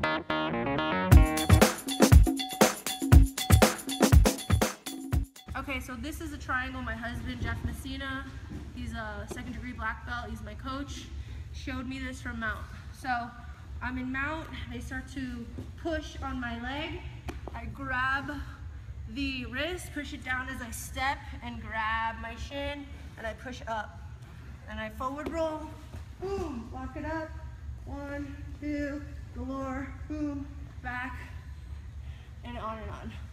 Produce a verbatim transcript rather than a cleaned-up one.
Okay, so this is a triangle my husband, Jeff Messina, he's a second degree black belt, he's my coach, showed me this from mount. So I'm in mount, I start to push on my leg, I grab the wrist, push it down as I step and grab my shin, and I push up. And I forward roll, boom, lock it up, one, two, galore, boom, back, and on and on.